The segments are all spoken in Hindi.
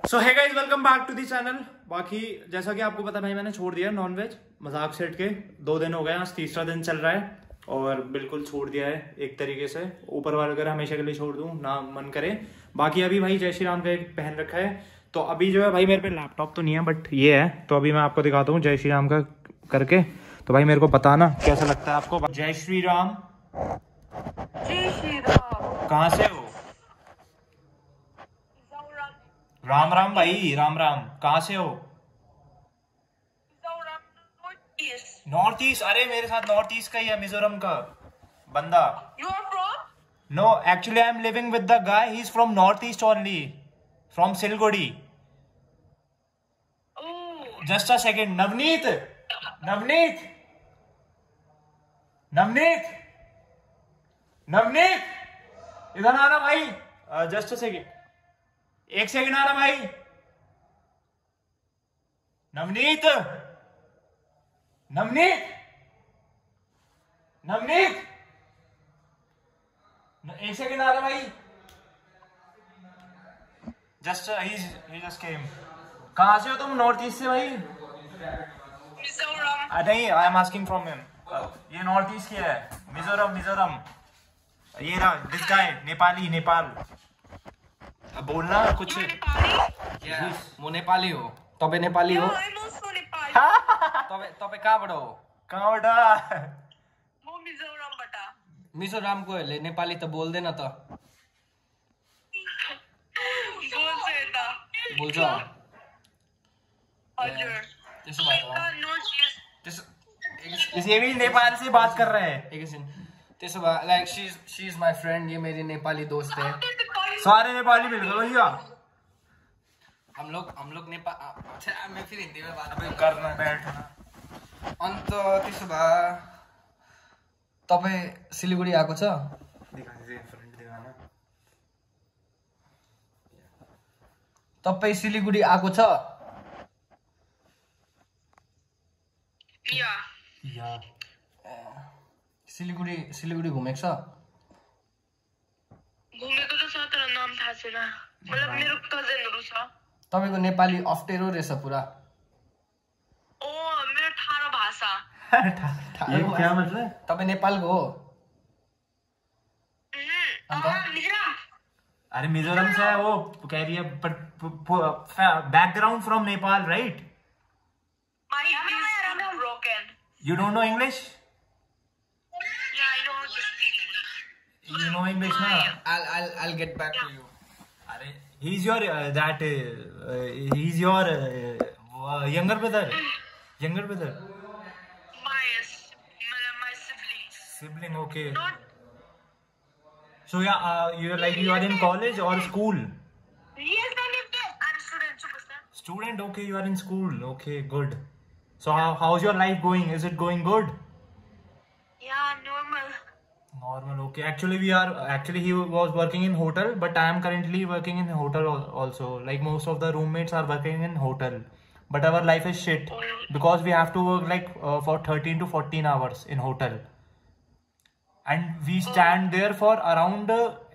So hey guys, welcome back to the channel. बाकी जैसा कि आपको पता भाई, मैंने छोड़ दिया नॉनवेज मजाक सेट के। 2 दिन हो गए, आज तीसरा दिन चल रहा है और बिल्कुल छोड़ दिया है एक तरीके से। ऊपर वाले अगर हमेशा के लिए छोड़ दूं ना मन करे। बाकी अभी भाई जय श्री राम का एक पहन रखा है, तो अभी जो है भाई मेरे पे लैपटॉप तो नहीं है बट ये है, तो अभी मैं आपको दिखाता हूँ जय श्री राम का करके। तो भाई मेरे को बताना कैसा लगता है आपको। जय श्री राम। जय श्री राम। कहाँ से हो? राम राम भाई, राम राम। कहाँ से हो? North east. अरे मेरे साथ नॉर्थ ईस्ट का ही है, मिजोरम का बंदा। You are from? No, actually I am living with the guy, he is from north east only, from Siliguri. Oh. Just a second. Navneet, Navneet, Navneet, Navneet, इधर आना भाई। जस्ट अ सेकेंड, एक सेकेंड आना भाई। नवनीत, नवनीत, नवनीत, एक सेकेंड आ रहा भाई। जस्ट ही जस्ट केम। कहाँ से हो तुम? नॉर्थ ईस्ट से भाई? मिजोरम। नहीं, I am asking from him. ये नॉर्थ ईस्ट की है, मिजोरम, मिजोरम। ये रहा दिस गाय, नेपाली, नेपाल। अब बोलना कुछ। म नेपाली हो। तपाईँ नेपाली हो? I'm also Nepali. तपाईँ कहाँबाट हो? कहाँबाट? म मिजोरमबाट। मिजोरामकोहरूले नेपाली त बोल्दैन त। बोल्छ यता। बोल्छ? हजुर। त्यसो भए यता नर्थ ईस्ट। त्यसो ये भी नेपाल से बात कर रहे हैं। एकैछिन। त्यसो भए like she is my friend, ये मेरी नेपाली दोस्त है। सारे नेपाली मिलकर भैया। हम लोग नेपाल। अच्छा, मैं फिर हिंदी में बात करना बैठना। अन्त त्यसो भए तपाईँ सिलगढी आएको छ? तपाईँ सिलगढी आएको छ? या। सिलगढी घुमेको छ? घुमेको त छ तर नाम थाहा छैन। मतलब मेरो कजनहरू छ। तपाईँको नेपाली अप्ठ्यारो रहेछ पुरा। ओ, मेरो ठाडो भाषा। ये क्या मतलब? तपाईँ नेपालको हो? मिजोरम। अरे मिजोरम से है वो, कह रही है but background from Nepal, right? My English is broken. You don't know English? Yeah, I don't speak English. You know English ना? I'll get back to you. अरे he's your he's your younger brother. Younger brother. My sibling. Sibling, okay. Not. So yeah, you are in college or school? Yes, I'm student. Superstar. Student, okay, you are in school. Okay, good. So how's your life going? Is it going good? Yeah, normal. Normal, okay. Actually he was working in hotel, but I am currently working in hotel also. Like most of the roommates are working in hotel, but our life is shit because we have to work like for 13 to 14 hours in hotel, and we stand there for around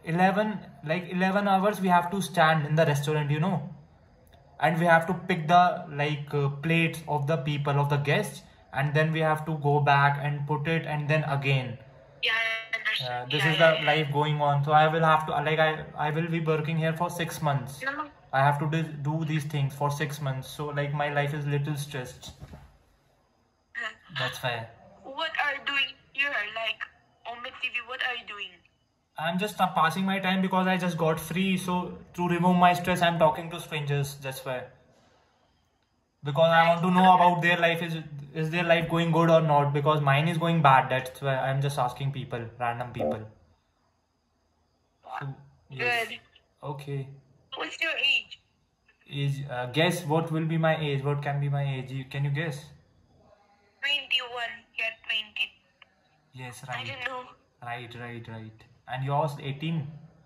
11 hours. We have to stand in the restaurant, and we have to pick the plates of the people, of the guests, and then we have to go back and put it, and then again. Yeah, I understand. This is the life going on. So I will have to I will be working here for 6 months. I have to do these things for 6 months. So my life is little stressed. That's why. What are you doing here? Like on the TV, what are you doing? I'm just passing my time because I just got free. So to remove my stress, I'm talking to strangers. That's why. Because I want to know about their life. Is their life going good or not? Because mine is going bad. That's why I'm just asking people, random people. So, yes. Good. Okay. What's your age? Guess what will be my age? What can be my age? Can you guess? 21. You're 20. Yes, I right. don't know. Right. And yours 18?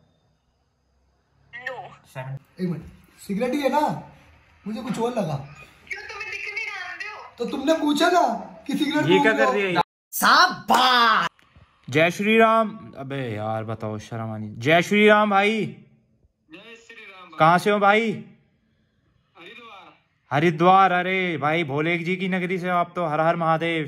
No. 7. एक मिनट, सिगरेट ही है ना? मुझे कुछ और लगा। क्यों तुम्हें दिखने जानते हो? तो तुमने पूछा ना कि सिगरेट ये क्या कर रही है? शाबाश। जय श्री राम। अबे यार बताओ, शर्म आनी। जय श्री राम भाई। जय श्री राम। कहाँ से हो भाई? हरिद्वार। अरे भाई भोले जी की नगरी से हो आप तो। हर हर महादेव।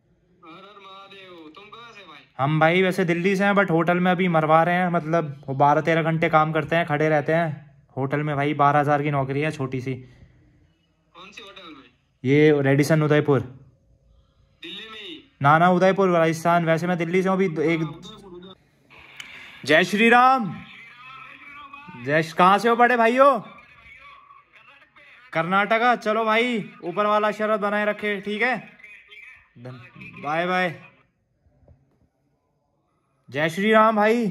तुम कहाँ से भाई? हम भाई वैसे दिल्ली से हैं बट होटल में अभी मरवा रहे हैं। मतलब वो 12-13 घंटे काम करते हैं, खड़े रहते हैं होटल में भाई। 12,000 की नौकरी है छोटी सी। कौन सी होटल में? ये रेडिसन उदयपुर। दिल्ली में ही? ना उदयपुर राजस्थान। वैसे मैं दिल्ली से हूँ अभी। एक जय श्री राम। कहाँ से हो बड़े भाइयों? कर्नाटका। चलो भाई ऊपर वाला शरत बनाए रखे, ठीक है। Bye bye. जय श्री राम भाई।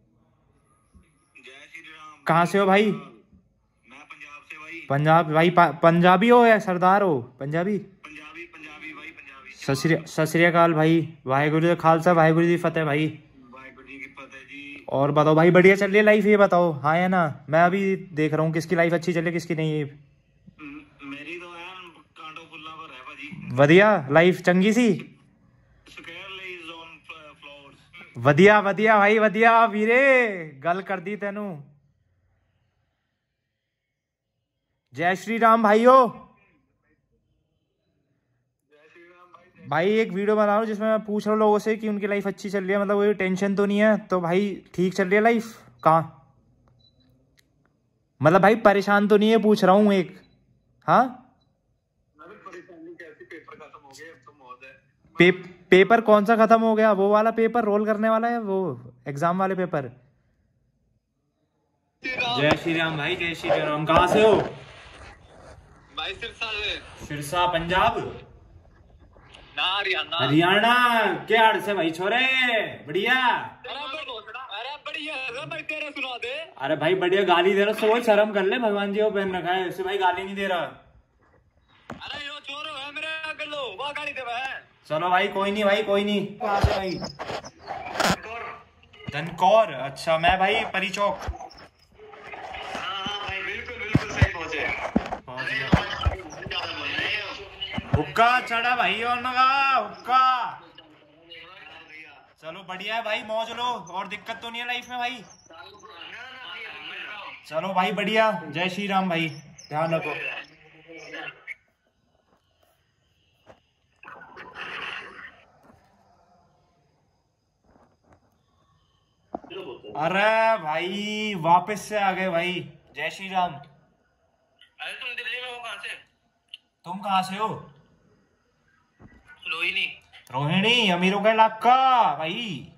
जय श्री राम। कहाँ से हो भाई? मैं पंजाब से भाई। पंजाब भाई। पंजाबी हो या सरदार हो? पंजाबी। पंजाबी भाई पंजाबी। सत श्री अकाल भाई। वाहेगुरु जी खालसा वाहेगुरु जी फतेह भाई। वाहेगुरु जी की फतेह जी। और बताओ भाई बढ़िया चल रही है लाइफ? ये बताओ हाँ या ना। मैं अभी देख रहा हूँ किसकी लाइफ अच्छी चल रही है किसकी नहीं। मेरी तो है कांटो फुल्ला पर है भाजी। वधिया लाइफ चंगी सी। स्क्वायरली जोन फ्लोर्स। वधिया भाई वधिया वीरे। गल कर दी तेनू। जय श्री राम भाइयों। भाई एक वीडियो बना रहा हूँ जिसमें मैं पूछ रहा हूँ लोगों से कि उनकी लाइफ अच्छी चल रही है, मतलब कोई टेंशन तो नहीं है। तो भाई ठीक चल रही है लाइफ? कहाँ मतलब भाई परेशान तो नहीं है पूछ रहा हूँ एक। हाँ परेशानी कैसी? पेपर खत्म हो गए, अब तो मौज है। पेपर कौन सा खत्म हो गया? वो वाला पेपर रोल करने वाला है, वो एग्जाम वाले पेपर। जय श्री राम भाई। जय श्री राम। कहाँ से हो भाई? सिरसा से। सिरसा पंजाब ना हरियाणा। हरियाणा। क्या हाल से भाई छोरे? बढ़िया। अरे बढ़िया भाई, तेरे सुना दे। अरे भाई बढ़िया। गाली दे रहा सोच शर्म कर ले। भगवान जी को पहन रखा है ऐसे भाई, गाली नहीं दे रहा। अरे यो छोरो है मेरे आगे लो, वो गाड़ी दे है। चलो भाई कोई नहीं भाई कोई नहीं। कहाँ से भाई? धनकौर। अच्छा मैं भाई परी चौक। हाँ भाई बिल्कुल सही पहुंचे। हुक्का चढ़ा भाई और नगा हुक्का। चलो बढ़िया है भाई, मौज लो। और दिक्कत तो नहीं है लाइफ में भाई? चलो भाई बढ़िया। जय श्री राम भाई। ध्यान रखो। अरे भाई वापस से आ गए भाई। जय श्री राम। अरे तुम दिल्ली में हो? कहाँ से? तुम कहाँ से हो? रोहिणी। रोहिणी अमीरों का इलाका भाई।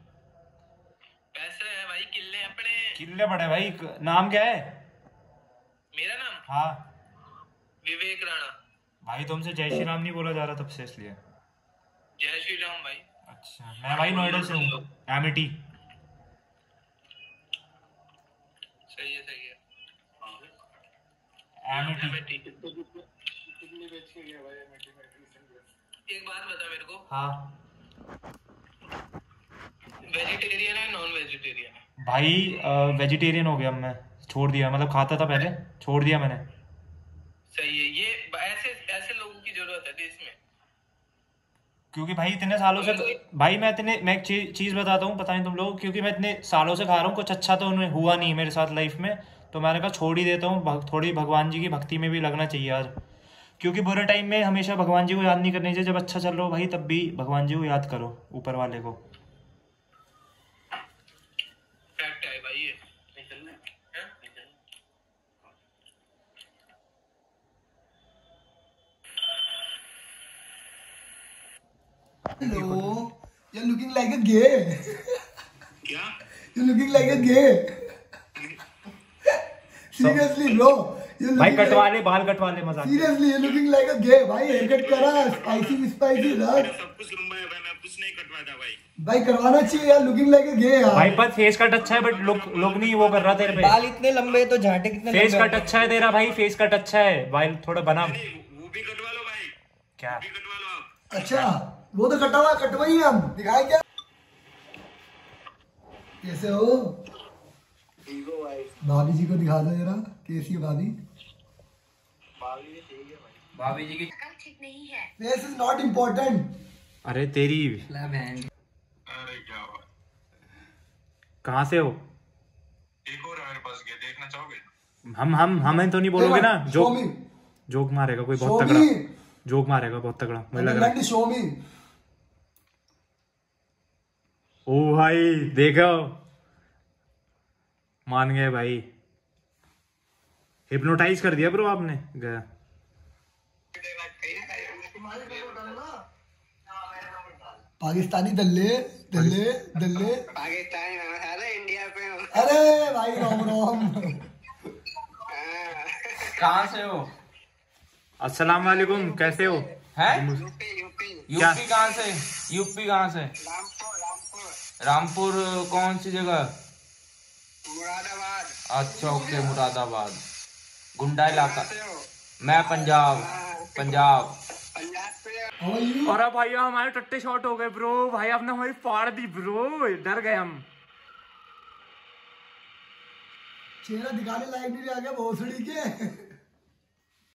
पैसे है भाई, किले अपने। किले बड़े भाई। नाम क्या है? मेरा नाम हाँ विवेक राणा। भाई तुमसे जय श्री राम नहीं बोला जा रहा तब से, इसलिए। जय श्री राम भाई। अच्छा मैं भाई नोएडा से हूँ, एमिटी। सही है एमिटी। एक बात बता मेरे को, हाँ वेजिटेरियन है नॉन वेजिटेरियन है? भाई वेजिटेरियन हो गया मैं। छोड़ दिया, मतलब खाता था पहले, छोड़ दिया मैंने। सही है। ये ऐसे ऐसे लोगों की जरूरत है देश में। क्योंकि भाई इतने सालों से भाई मैं एक चीज बताता हूँ, पता नहीं तुम लोग, क्योंकि मैं इतने सालों से खा रहा हूँ, कुछ अच्छा तो उन्हें हुआ नहीं मेरे साथ लाइफ में, तो मैंने कहा छोड़ ही देता हूँ। थोड़ी भगवान जी की भक्ति में भी लगना चाहिए यार, क्योंकि बुरे टाइम में हमेशा भगवान जी को याद नहीं करनी चाहिए। जब अच्छा चल रहा हो भाई तब भी भगवान जी को याद करो, ऊपर वाले को। फैक्ट है भाई ये। Hello, you're looking like a gay. क्या? You're looking like a gay. Seriously, bro. You're भाई looking कटवा like, ले, बाल कटवा ले, मजाक। seriously, you're looking like a gay. भाई हेयरकट करा, spicy रख। सब कुछ लंबा है भाई, मैं कुछ नहीं कटवाता भाई। भाई करवाना चाहिए यार, looking like a gay यार। भाई बस फेस कट अच्छा है, बट लोग नहीं वो कर रहा तेरे पे। बाल इतने लंबे तो झाटे कितने फेस लंबे कट अच्छा है तेरा भाई, फेस कट अच्छा है, बाल थोड़ा बना। वो भी कटवा लो भाई, क्या? वो भी कटवा लो आप। अच्छा वो तो कटवाई हम दिखाए क्या? कैसे हो? ठीक हो भाई? भाभी जी को दिखा दो जरा, कैसी है भाभी? भाभी भी ठीक है भाई। भाभी जी की ठीक नहीं है। This is not important. अरे तेरी अरे क्या हुआ? कहाँ से हो? एक और है मेरे पास, क्या देखना चाहोगे? हमें तो नहीं बोलोगे ना? जो Show me. जोक मारेगा कोई बहुत Show तगड़ा, me. जोक मारेगा बहुत तगड़ा मुझे लग रहा है। Show me. ओ भाई देखो, मान गए भाई, हिप्नोटाइज कर दिया ब्रो आपने। गया पाकिस्तानी दल्ले दल्ले दल्ले। पाकिस्तान अरे इंडिया पे हो। अरे भाई रोम रोम। कहाँ से हो? अस्सलाम वालेकुम, कैसे हो? हैं? यूपी यूपी कहाँ से? यूपी कहाँ से? रामपुर कौन सी जगह? मुरादाबाद। अच्छा ओके, मुरादाबाद, गुंडा इलाका। मैं Punjab. Punjab. How are you? और अब भाई हमारे टट्टे शॉट हो गए ब्रो, भाई आपने हमारी फाड़ दी ब्रो, डर गए हम। चेहरा दिखाने लायक नहीं रह गया भोसड़ी के।